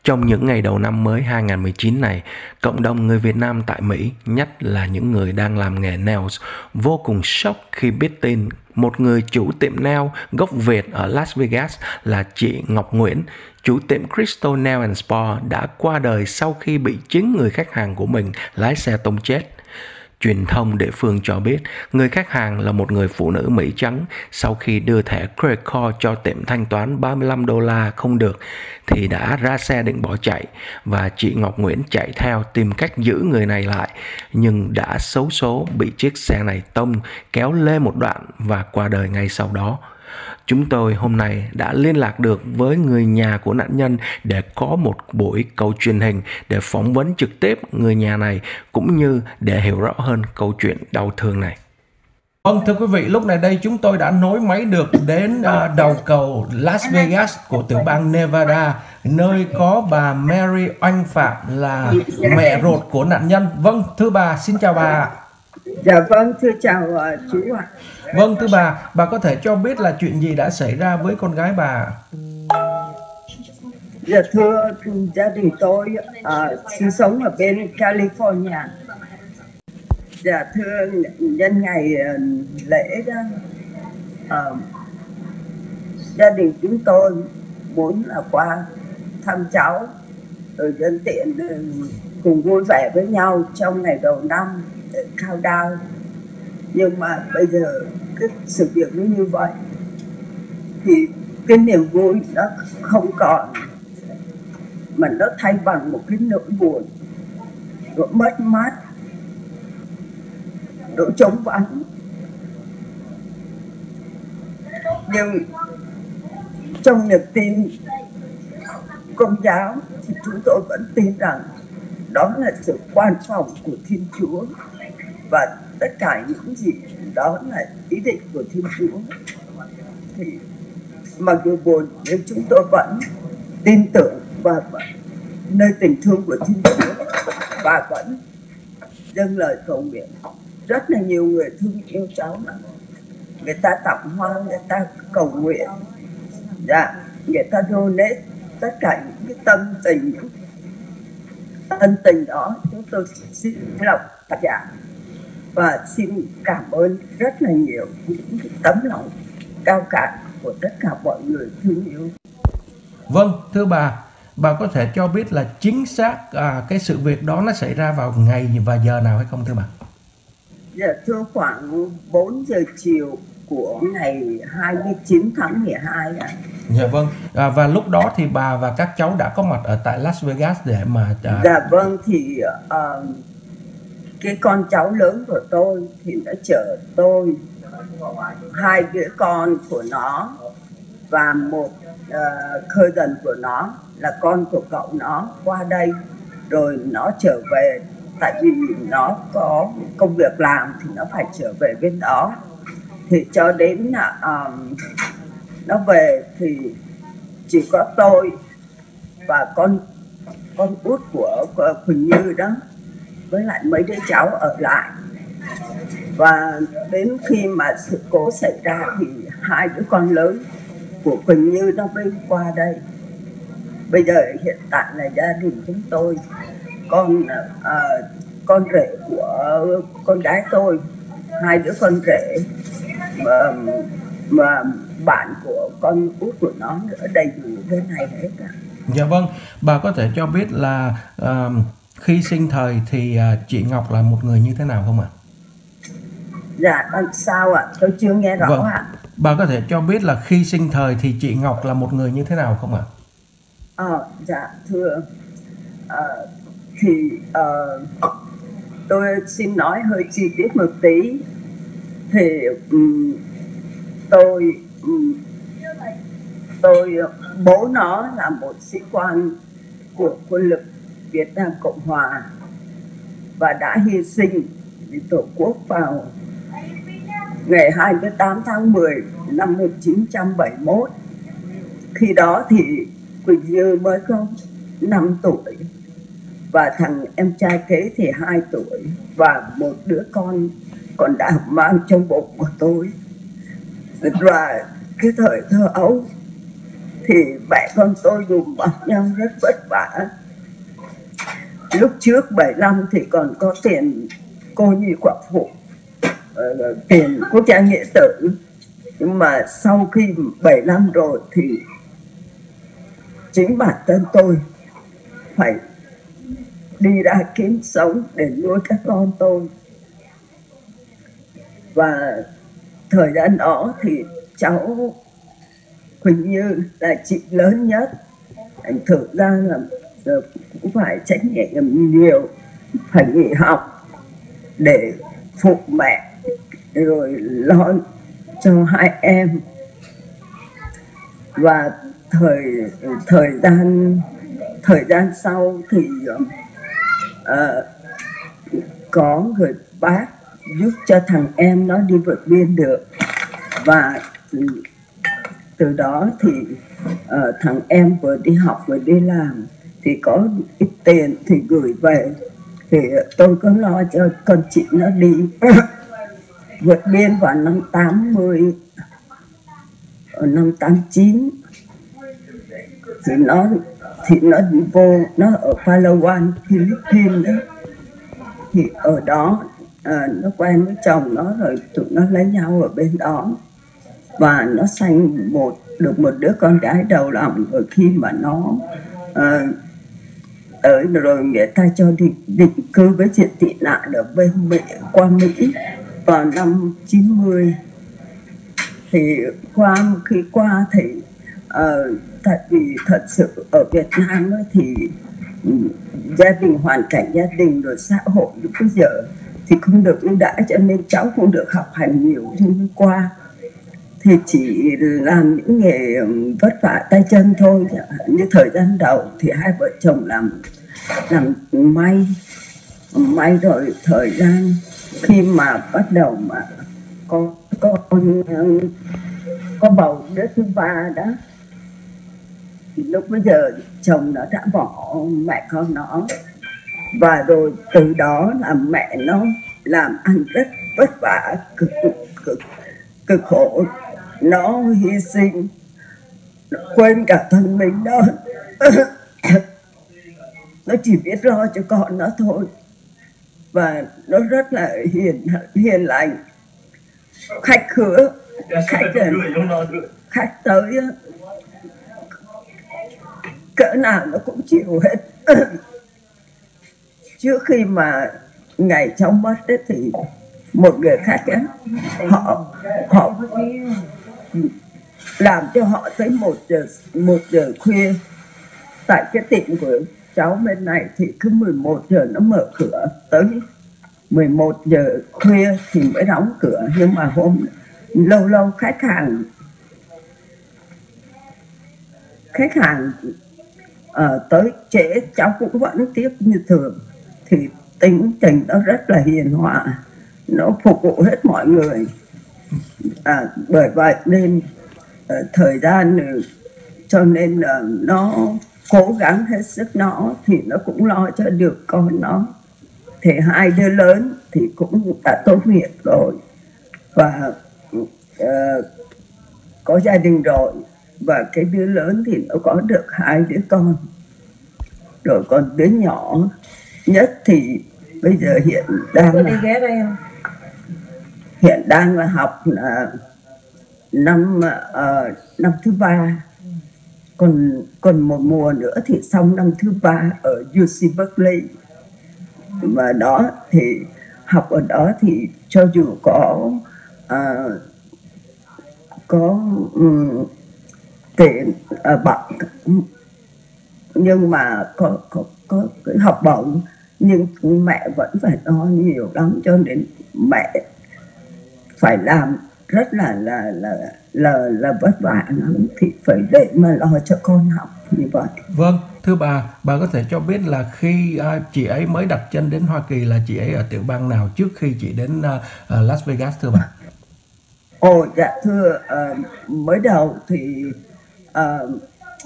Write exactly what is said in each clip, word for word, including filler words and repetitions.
Trong những ngày đầu năm mới hai không một chín này, cộng đồng người Việt Nam tại Mỹ, nhất là những người đang làm nghề nails, vô cùng sốc khi biết tin một người chủ tiệm nail gốc Việt ở Las Vegas là chị Ngọc Nguyễn, chủ tiệm Crystal Nail and Spa đã qua đời sau khi bị chính người khách hàng của mình lái xe tông chết. Truyền thông địa phương cho biết người khách hàng là một người phụ nữ Mỹ trắng. Sau khi đưa thẻ credit card cho tiệm thanh toán ba mươi lăm đô la không được thì đã ra xe định bỏ chạy, và chị Ngọc Nguyễn chạy theo tìm cách giữ người này lại, nhưng đã xấu số bị chiếc xe này tông kéo lê một đoạn và qua đời ngay sau đó. Chúng tôi hôm nay đã liên lạc được với người nhà của nạn nhân để có một buổi câu truyền hình để phỏng vấn trực tiếp người nhà này, cũng như để hiểu rõ hơn câu chuyện đau thương này. Vâng, thưa quý vị, lúc này đây chúng tôi đã nối máy được đến uh, đầu cầu Las Vegas của tiểu bang Nevada, nơi có bà Mary Oanh Phạm là mẹ ruột của nạn nhân. Vâng, thưa bà, xin chào bà. Dạ vâng, thưa chào uh, chú ạ. Vâng, thưa bà, bà có thể cho biết là chuyện gì đã xảy ra với con gái bà? Dạ thưa, gia đình tôi uh, sinh sống ở bên California. Dạ thưa, nhân ngày uh, lễ đó, uh, gia đình chúng tôi muốn là qua thăm cháu, rồi nhân tiện uh, cùng vui vẻ với nhau trong ngày đầu năm để countdown. Nhưng mà bây giờ cái sự việc nó như vậy thì cái niềm vui nó không còn, mà nó thay bằng một cái nỗi buồn, nỗi mất mát, nỗi trống vắng. Nhưng trong niềm tin Công giáo thì chúng tôi vẫn tin rằng đó là sự quan phòng của Thiên Chúa, và tất cả những gì đó là ý định của Thiên Chúa. Thì mặc dù buồn nhưng chúng tôi vẫn tin tưởng và nơi tình thương của Thiên Chúa, và vẫn dâng lời cầu nguyện. Rất là nhiều người thương yêu cháu mà người ta tặng hoa, người ta cầu nguyện, dạ, người ta donate tất cả những cái tâm tình, những ân tình đó chúng tôi xin lòng tạ dạ và xin cảm ơn rất là nhiều những tấm lòng cao cả của tất cả mọi người thương yêu. Vâng, thưa bà, bà có thể cho biết là chính xác à, cái sự việc đó nó xảy ra vào ngày và giờ nào hay không thưa bà? Dạ thưa, khoảng bốn giờ chiều của ngày hai mươi chín tháng mười hai ạ. Dạ vâng, à, và lúc đó thì bà và các cháu đã có mặt ở tại Las Vegas để mà... À... Dạ vâng, thì uh, cái con cháu lớn của tôi thì đã chở tôi, hai đứa con của nó và một uh, cousin của nó là con của cậu nó qua đây, rồi nó trở về. Tại vì nó có công việc làm thì nó phải trở về bên đó. Thì cho đến uh, nó về thì chỉ có tôi và con con út của, của Quỳnh Như đó, với lại mấy đứa cháu ở lại. Và đến khi mà sự cố xảy ra thì hai đứa con lớn của Quỳnh Như nó mới qua đây. Bây giờ hiện tại là gia đình chúng tôi, con uh, con rể của con gái tôi, hai đứa con rể mà, mà bạn của con út của nó nữa, đầy đủ bên này hết cả. Dạ vâng, bà có thể cho biết là uh, khi sinh thời thì uh, chị Ngọc là một người như thế nào không ạ? Dạ, sao ạ? Tôi chưa nghe rõ vâng. ạ. Bà có thể cho biết là khi sinh thời thì chị Ngọc là một người như thế nào không ạ? Ờ, dạ thưa, uh, thì uh, tôi xin nói hơi chi tiết một tí. Thì um, tôi um, tôi bố nó là một sĩ quan của quân lực Việt Nam Cộng Hòa và đã hy sinh vì Tổ quốc vào ngày hai mươi tám tháng mười năm một nghìn chín trăm bảy mươi mốt. Khi đó thì Quỳnh Như mới có năm tuổi và thằng em trai kế thì hai tuổi, và một đứa con còn đang mang trong bụng của tôi. Và cái thời thơ ấu thì mẹ con tôi đùm bọc nhau rất vất vả. Lúc trước bảy lăm thì còn có tiền cô nhi quả phụ, uh, tiền quốc gia nghĩa tử. Nhưng mà sau khi bảy lăm rồi thì chính bản thân tôi phải đi ra kiếm sống để nuôi các con tôi. Và thời gian đó thì cháu Quỳnh Như là chị lớn nhất, thành thử ra là cũng phải trách nhiệm nhiều, phải nghỉ học để phụ mẹ rồi lo cho hai em. Và thời thời gian thời gian sau thì uh, có người bác giúp cho thằng em nó đi vượt biên được, và từ đó thì uh, thằng em vừa đi học vừa đi làm thì có ít tiền thì gửi về, thì tôi có lo cho con chị nó đi vượt biên vào năm tám mươi, ở năm tám chín thì nó thì nó đi vô, nó ở Palawan, Philippines đó. Thì ở đó à, nó quen với chồng nó rồi tụi nó lấy nhau ở bên đó, và nó sanh một được một đứa con gái đầu lòng. Rồi khi mà nó à, ở rồi người ta cho định, định cư với diện tị nạn ở bên Mỹ, qua Mỹ vào năm chín mươi. Thì qua khi qua thì uh, tại vì thật sự ở Việt Nam ấy, thì um, gia đình, hoàn cảnh gia đình rồi xã hội lúc bây giờ thì không được ưu đãi, cho nên cháu không được học hành nhiều. Nhưng qua thì chỉ làm những nghề vất vả tay chân thôi. Như thời gian đầu thì hai vợ chồng làm làm may may rồi thời gian khi mà bắt đầu mà có có có bầu đứa thứ ba đó, thì lúc bây giờ chồng nó đã bỏ mẹ con nó, và rồi từ đó là mẹ nó làm ăn rất vất vả, cực cực cực khổ, nó hy sinh, nó quên cả thân mình đó. Nó chỉ biết lo cho con nó thôi, và nó rất là hiền hiền lành, khách khứa, khách khách tới cỡ nào nó cũng chịu hết. Trước khi mà ngày cháu mất ấy, thì một người khách ấy, họ họ làm cho họ tới một giờ một giờ khuya. Tại cái tiệm của cháu bên này thì cứ mười một giờ nó mở cửa, tới mười một giờ khuya thì mới đóng cửa. Nhưng mà hôm lâu lâu khách hàng khách hàng uh, tới trễ, cháu cũng vẫn tiếp như thường. Thì tính tình nó rất là hiền hòa, nó phục vụ hết mọi người. À, bởi vậy nên uh, thời gian uh, cho nên uh, nó cố gắng hết sức nó thì nó cũng lo cho được con nó. Thì hai đứa lớn thì cũng đã tốt nghiệp rồi và uh, có gia đình rồi, và cái đứa lớn thì nó có được hai đứa con rồi. Còn đứa nhỏ nhất thì bây giờ hiện đang đi ghé đây không? Hiện đang là học là năm uh, năm thứ ba, còn còn một mùa nữa thì xong năm thứ ba ở u xê Berkeley. Và đó thì học ở đó thì cho dù có uh, có um, tiền uh, bậc, nhưng mà có có có cái học bổng, nhưng mẹ vẫn phải lo nhiều lắm, cho nên mẹ phải làm rất là là là là là vất vả lắm, thì phải để mà lo cho con học như vậy. Vâng, thưa bà, bà có thể cho biết là khi uh, chị ấy mới đặt chân đến Hoa Kỳ là chị ấy ở tiểu bang nào trước khi chị đến uh, uh, Las Vegas, thưa bà? Ồ, dạ thưa, uh, mới đầu thì uh,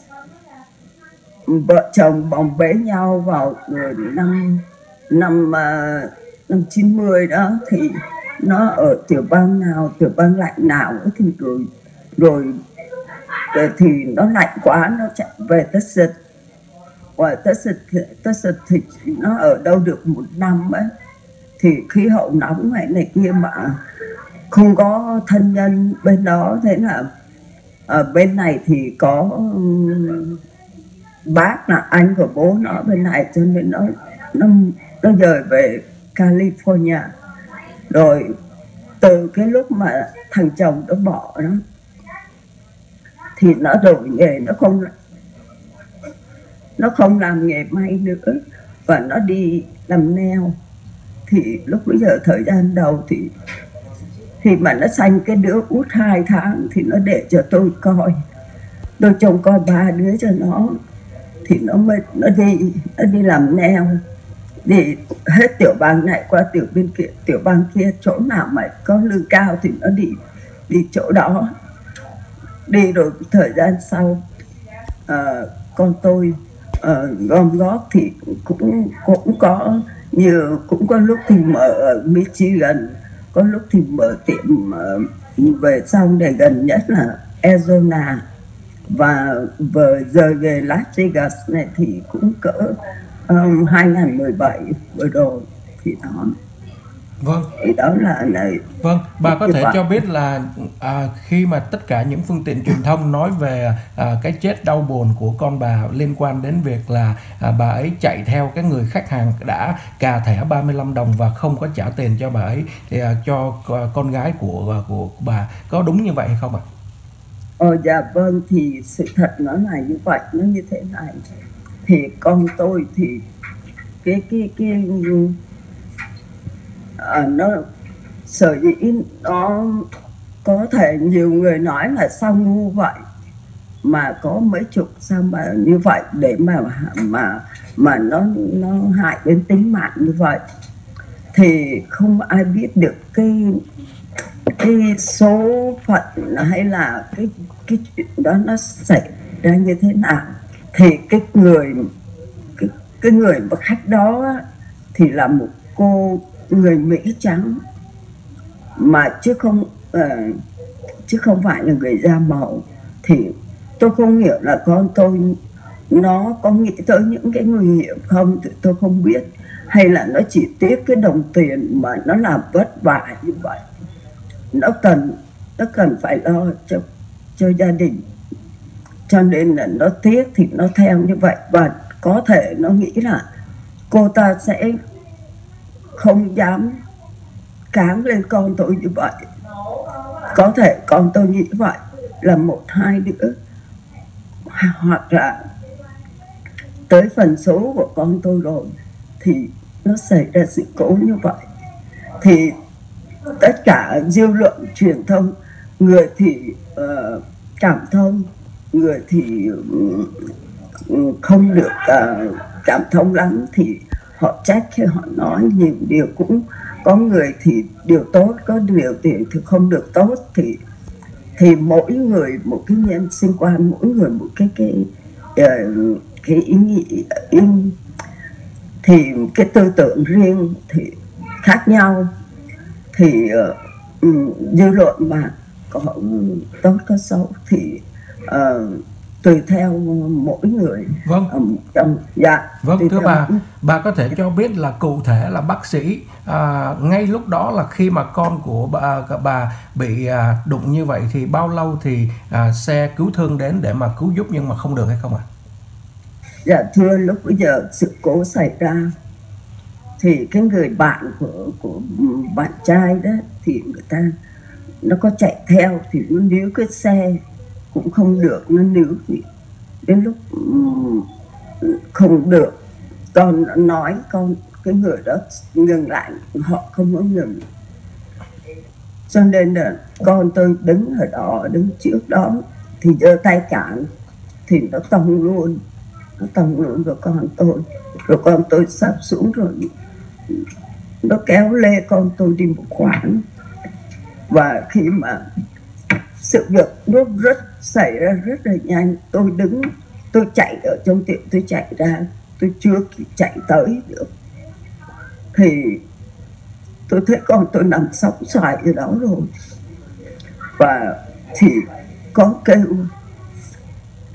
vợ chồng bồng bế nhau vào năm năm uh, năm chín mươi đó, thì nó ở tiểu bang nào, tiểu bang lạnh nào thì rồi rồi rồi thì nó lạnh quá nó chạy về Texas. Và Texas, Texas thì nó ở đâu được một năm ấy, thì khí hậu nóng này này kia mà không có thân nhân bên đó, thế là ở bên này thì có um, bác là anh của bố nó bên này, cho nên nó nó nó dời về California. Rồi từ cái lúc mà thằng chồng nó bỏ nó thì nó đổi nghề, nó không nó không làm nghề may nữa và nó đi làm nail. Thì lúc bây giờ thời gian đầu thì thì mà nó sanh cái đứa út hai tháng thì nó để cho tôi coi, tôi trông coi ba đứa cho nó, thì nó mới nó đi nó đi làm nail, đi hết tiểu bang này qua tiểu bên kia, tiểu bang kia, chỗ nào mà có lương cao thì nó đi đi chỗ đó. Đi rồi thời gian sau uh, con tôi uh, gom góp thì cũng cũng có như cũng có lúc thì mở ở Michigan, có lúc thì mở tiệm uh, về xong để gần nhất là Arizona, và vừa rời về Las Vegas này thì cũng cỡ um, hai không một bảy vừa rồi thì đó. Vâng. Thì đó là này. Vâng, bà có thể cho biết là à, khi mà tất cả những phương tiện truyền thông nói về à, cái chết đau buồn của con bà liên quan đến việc là à, bà ấy chạy theo cái người khách hàng đã cà thẻ ba mươi lăm đồng và không có trả tiền cho bà ấy, thì à, cho con gái của của bà, có đúng như vậy hay không ạ? Ờ dạ vâng, thì sự thật nó là như vậy, nó như thế này. Thì con tôi thì cái cái cái à, nó sở dĩ nó có thể nhiều người nói là sao ngu vậy mà có mấy chục sao mà như vậy để mà mà mà nó nó hại đến tính mạng như vậy, thì không ai biết được cái cái số phận hay là cái cái chuyện đó nó xảy ra như thế nào. Thì cái người cái, cái người mà khách đó thì là một cô người Mỹ trắng mà chứ không uh, chứ không phải là người da màu. Thì tôi không hiểu là con tôi nó có nghĩ tới những cái nguy hiểm không thì tôi không biết, hay là nó chỉ tiếc cái đồng tiền mà nó làm vất vả như vậy, nó cần nó cần phải lo cho cho gia đình, cho nên là nó tiếc thì nó theo như vậy. Và có thể nó nghĩ là cô ta sẽ không dám cáng lên con tôi như vậy, có thể con tôi nghĩ vậy là một hai đứa, hoặc là tới phần số của con tôi rồi thì nó xảy ra sự cố như vậy. Thì tất cả dư luận truyền thông, người thì uh, cảm thông, người thì um, không được uh, cảm thông lắm, thì họ trách khi họ nói nhiều điều, cũng có người thì điều tốt, có điều thì, thì không được tốt. Thì thì mỗi người một cái nhân sinh quan, mỗi người một cái cái uh, cái ý nghĩ ý, thì cái tư tưởng riêng thì khác nhau. Thì uh, dư luận mà có tốt có xấu thì uh, tùy theo mỗi người. Vâng. Um, trong, dạ. Vâng, thưa bà, mỗi... bà có thể cho biết là cụ thể là bác sĩ à, ngay lúc đó là khi mà con của bà, bà bị à, đụng như vậy thì bao lâu thì à, xe cứu thương đến để mà cứu giúp nhưng mà không được hay không ạ? À? Dạ thưa, lúc bây giờ sự cố xảy ra thì cái người bạn của của bạn trai đó thì người ta nó có chạy theo thì nó níu cái xe cũng không được, nó níu thì đến lúc không được, con nói con cái người đó ngừng lại, họ không có ngừng, cho nên là con tôi đứng ở đó, đứng trước đó thì giơ tay cản thì nó tông luôn, nó tông luôn vào con tôi, rồi con tôi sắp xuống rồi nó kéo lê con tôi đi một khoảng. Và khi mà sự việc nó rất xảy ra rất là nhanh, tôi đứng, tôi chạy ở trong tiệm, tôi chạy ra, tôi chưa kịp chạy tới được thì tôi thấy con tôi nằm sóng xoài ở đó rồi. Và thì có kêu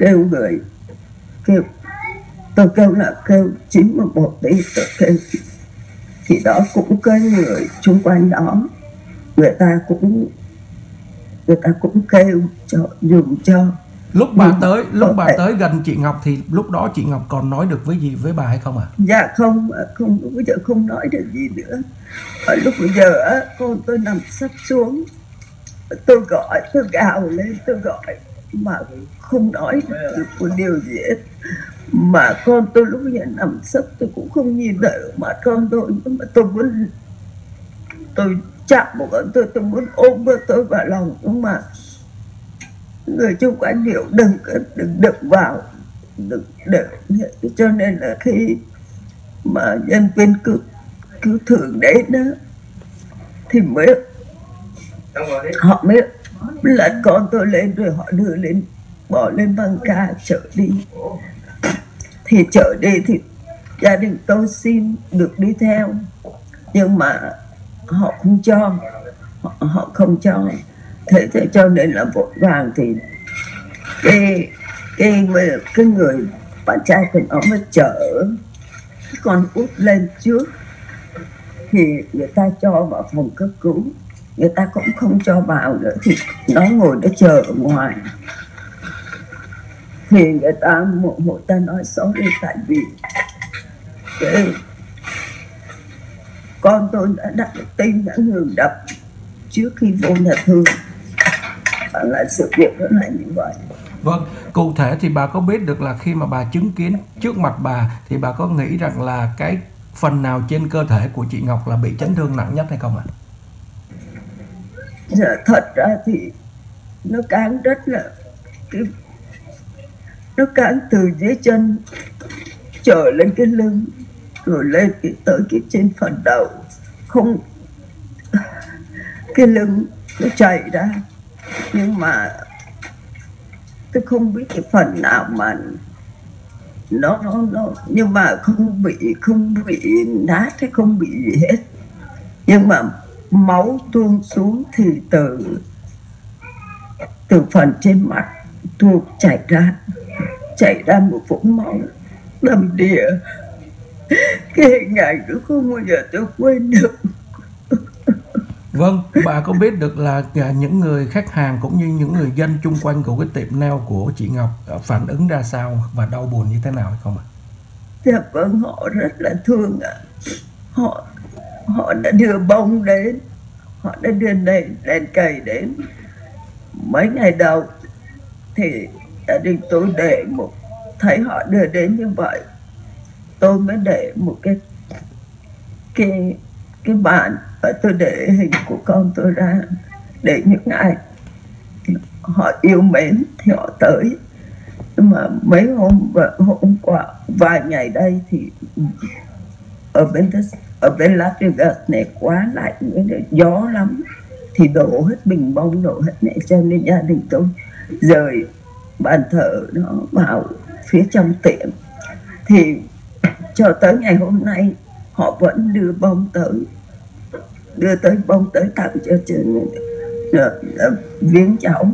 kêu người, kêu tôi kêu là kêu chín một một tí tôi kêu, thì đó cũng cái người xung quanh đó người ta cũng người ta cũng kêu cho dùng cho. Lúc bà tới lúc bà tới gần chị Ngọc thì lúc đó chị Ngọc còn nói được với gì với bà hay không ạ? À? Dạ không, không bây giờ không nói được gì nữa. Ở lúc bây giờ con tôi nằm sắp xuống, tôi gọi, tôi gào lên, tôi gọi mà không nói được một điều gì hết. Mà con tôi lúc bây giờ nằm sấp tôi cũng không nhìn thấy mặt con tôi, mà tôi muốn tôi chạm một con tôi tôi muốn ôm con tôi vào lòng, nhưng mà người chung quanh hiểu đừng đừng đụng vào, đừng đừng, cho nên là khi mà nhân viên cứu cứu thương đến đó thì mới họ mới lật con tôi lên rồi họ đưa lên, bỏ lên băng ca chở đi. Thì chở đi thì gia đình tôi xin được đi theo, nhưng mà họ không cho, họ, họ không cho. Thế, thế cho nên là vội vàng thì cái cái cái người bạn trai của nó mới chở cái con út lên trước, thì người ta cho vào phòng cấp cứu, người ta cũng không cho vào nữa, thì nó ngồi nó chờ ở ngoài. Thì người ta một một ta nói sorry, tại vì cái con tôi đã đặt tim đã ngừng đập trước khi vô nhà thương, là sự việc đó là như vậy. Vâng, cụ thể thì bà có biết được là khi mà bà chứng kiến trước mặt bà thì bà có nghĩ rằng là cái phần nào trên cơ thể của chị Ngọc là bị chấn thương nặng nhất hay không ạ? À? Dạ, thật ra thì nó cán rất là cái, nó cán từ dưới chân trở lên cái lưng rồi lên cái, tới cái trên phần đầu, không cái lưng nó chảy ra, nhưng mà tôi không biết cái phần nào mà nó nó nó nhưng mà không bị không bị nát hay không bị gì hết, nhưng mà máu tuôn xuống thì từ từ phần trên mặt tuôn chảy ra chảy ra một vũng máu đầm đìa. Cái hình ảnh đó không bao giờ tôi quên được. Vâng, bà có biết được là những người khách hàng cũng như những người dân chung quanh của cái tiệm nail của chị Ngọc phản ứng ra sao và đau buồn như thế nào hay không ạ? Dạ vâng, họ rất là thương ạ. À. Họ họ đã đưa bông đến, họ đã đưa đèn, đèn cầy đến. Mấy ngày đầu thì gia đình tôi để một, thấy họ đưa đến như vậy, tôi mới để một cái cái cái bàn và tôi để hình của con tôi ra để những ai họ yêu mến thì họ tới. Nhưng mà mấy hôm và hôm qua vài ngày đây thì ở bên ở bên Las Vegas này quá lạnh, gió lắm thì đổ hết bình bông, đổ hết này, cho nên gia đình tôi rời bàn thờ nó vào phía trong tiệm. Thì cho tới ngày hôm nay họ vẫn đưa bông tới, đưa tới bông tới tặng cho trường viếng cháu.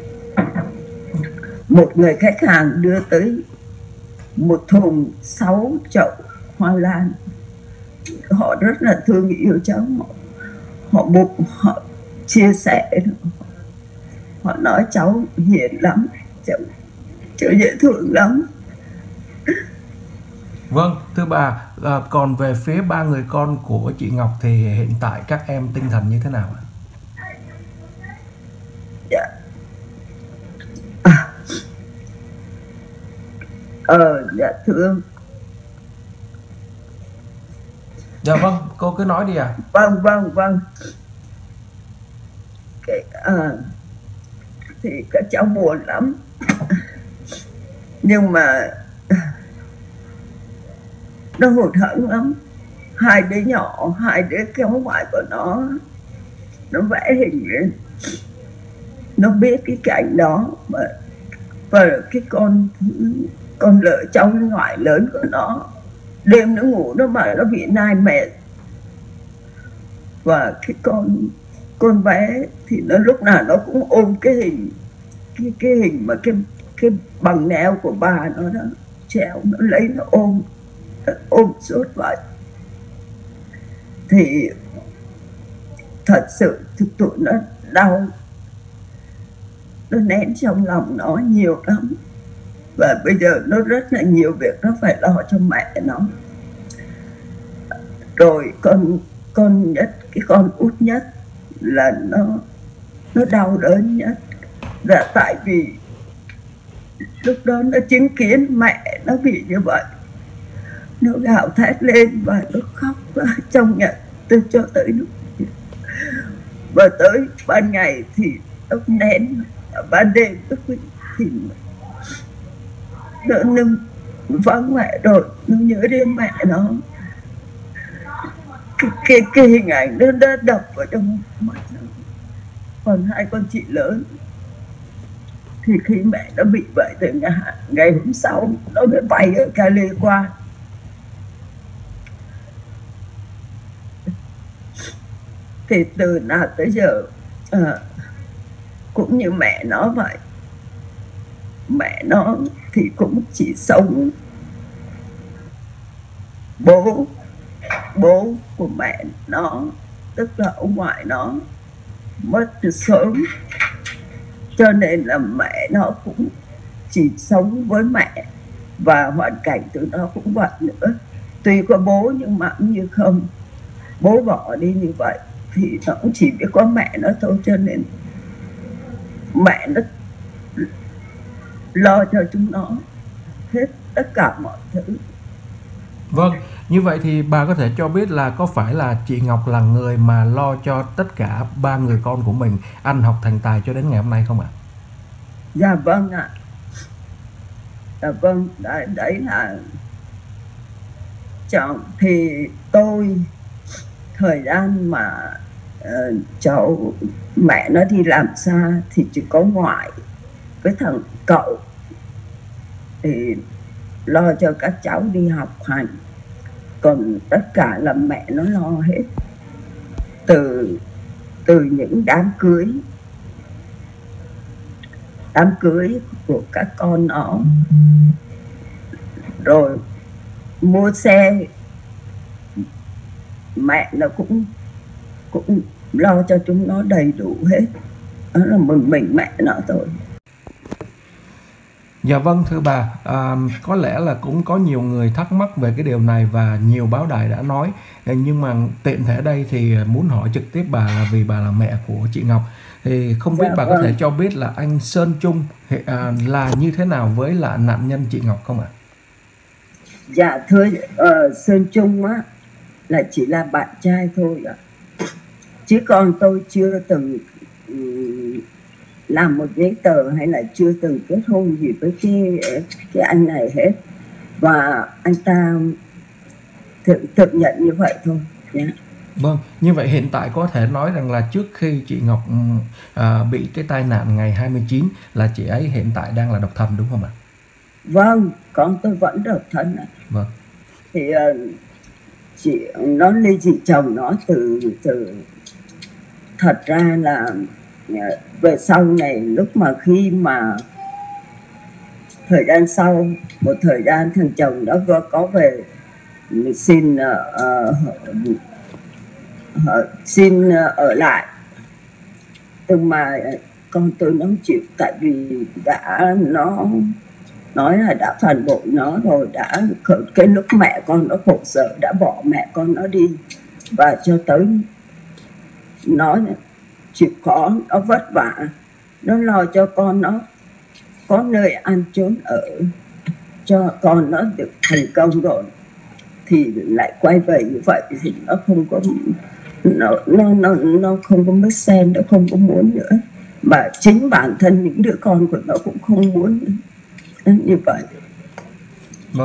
Một người khách hàng đưa tới một thùng sáu chậu hoa lan. Họ rất là thương yêu cháu, họ họ bụng họ chia sẻ, họ nói cháu hiền lắm, cháu, cháu dễ thương lắm. Vâng, thưa bà, à, còn về phía ba người con của chị Ngọc thì hiện tại các em tinh thần như thế nào ạ? Dạ. À. Ờ, dạ thưa. Dạ vâng, cô cứ nói đi ạ. À. Vâng, vâng, vâng. Cái, à, thì các cháu buồn lắm. Nhưng mà nó hụt hẫng lắm. Hai đứa nhỏ, hai đứa kéo ngoại của nó, nó vẽ hình lên, nó biết cái cảnh đó mà, và cái con con lỡ cháu ngoại lớn của nó đêm nó ngủ nó bảo nó bị nai mệt, và cái con con bé thì nó lúc nào nó cũng ôm cái hình cái cái hình mà cái cái bằng neo của bà nó đó treo, nó lấy nó ôm, nó ôm suốt vậy. Thì thật sự tụi nó đau, nó nén trong lòng nó nhiều lắm, và bây giờ nó rất là nhiều việc nó phải lo cho mẹ nó. Rồi con con nhất, cái con út nhất là nó nó đau đớn nhất, là tại vì lúc đó nó chứng kiến mẹ nó bị như vậy, nó gào thét lên và nó khóc trong nhà từ cho tới lúc, và tới ban ngày thì nó nén, ban đêm nó thì nó nâng vắng mẹ rồi nó nhớ đến mẹ nó. Cái, cái, cái hình ảnh nó đã đập vào trong mắt nó. Còn hai con chị lớn thì khi mẹ nó bị vậy từ ngày, ngày hôm sau nó mới bay ở Cali qua. Thì từ nào tới giờ à, cũng như mẹ nó vậy, mẹ nó thì cũng chỉ sống, bố bố của mẹ nó tức là ông ngoại nó mất từ sớm, cho nên là mẹ nó cũng chỉ sống với mẹ, và hoàn cảnh tụi nó cũng vậy nữa. Tuy có bố nhưng mà cũng như không, bố bỏ đi như vậy thì nó cũng chỉ biết có mẹ nó thôi, cho nên mẹ nó lo cho chúng nó hết tất cả mọi thứ. Vâng, như vậy thì bà có thể cho biết là có phải là chị Ngọc là người mà lo cho tất cả ba người con của mình ăn học thành tài cho đến ngày hôm nay không ạ? Dạ vâng ạ. Dạ vâng, đấy, đấy là chồng. Thì tôi thời gian mà uh, cháu mẹ nó đi làm xa thì chỉ có ngoại với thằng cậu thì lo cho các cháu đi học hành, còn tất cả là mẹ nó lo hết. Từ từ những đám cưới đám cưới của các con nó, rồi mua xe mẹ nó cũng cũng lo cho chúng nó đầy đủ hết. Đó là một mình mẹ nó thôi. Dạ vâng, thưa bà, à, có lẽ là cũng có nhiều người thắc mắc về cái điều này và nhiều báo đài đã nói, nhưng mà tiện thể đây thì muốn hỏi trực tiếp bà là vì bà là mẹ của chị Ngọc, thì không biết Dạ bà vâng. có thể cho biết là anh Sơn Trung à, là như thế nào với là nạn nhân chị Ngọc không ạ? Dạ thưa uh, Sơn Trung á là chỉ là bạn trai thôi ạ, chứ còn tôi chưa từng um, làm một giấy tờ hay là chưa từng kết hôn gì với cái cái anh này hết, và anh ta tự, tự nhận như vậy thôi nhé. Vâng, như vậy hiện tại có thể nói rằng là trước khi chị Ngọc à, bị cái tai nạn ngày hai mươi chín là chị ấy hiện tại đang là độc thân đúng không ạ? Vâng, con tôi vẫn độc thân ạ. Vâng. Thì uh, chị nó ly dị chồng nó từ từ thật ra là về sau này, lúc mà khi mà thời gian sau một thời gian thằng chồng nó vừa có về xin uh, uh, uh, xin uh, ở lại, nhưng mà con tôi nó không chịu, tại vì đã nó nói là đã phản bội nó rồi, đã cái lúc mẹ con nó khổ sở đã bỏ mẹ con nó đi, và cho tới nó chịu khó, nó vất vả, nó lo cho con nó có nơi ăn trốn ở, cho con nó được thành công rồi thì lại quay về như vậy thì nó không có nó nó nó, nó không có mất sen, nó không có muốn nữa, mà chính bản thân những đứa con của nó cũng không muốn nữa. Như vậy. Vâng.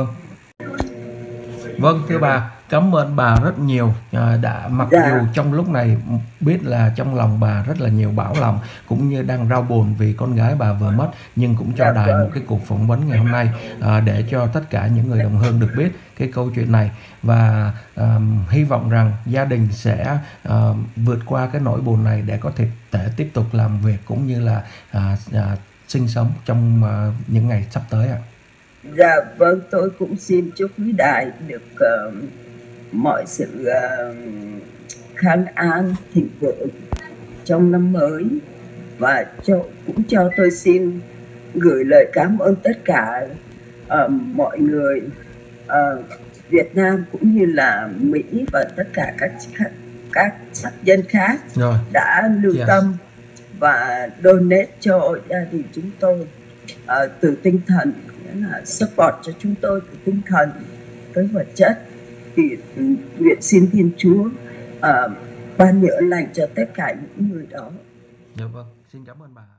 Vâng, thưa bà, cảm ơn bà rất nhiều à, đã mặc Dạ. dù trong lúc này biết là trong lòng bà rất là nhiều bão lòng cũng như đang đau buồn vì con gái bà vừa mất, nhưng cũng cho Dạ, đài vâng. một cái cuộc phỏng vấn ngày hôm nay à, để cho tất cả những người đồng hương được biết cái câu chuyện này, và à, hy vọng rằng gia đình sẽ à, vượt qua cái nỗi buồn này để có thể, thể tiếp tục làm việc cũng như là à, à, sinh sống trong uh, những ngày sắp tới ạ? Dạ vâng, tôi cũng xin chúc quý đài được uh, mọi sự uh, khang an, thịnh vượng trong năm mới, và cho, cũng cho tôi xin gửi lời cảm ơn tất cả uh, mọi người uh, Việt Nam cũng như là Mỹ và tất cả các các, các sắc dân khác Rồi. đã lưu Yes. tâm và donate cho gia đình chúng tôi uh, từ tinh thần, nghĩa là support cho chúng tôi từ tinh thần tới vật chất. Thì nguyện xin Thiên Chúa uh, ban nhỡ lành cho tất cả những người đó. Dạ vâng, xin cảm ơn bà.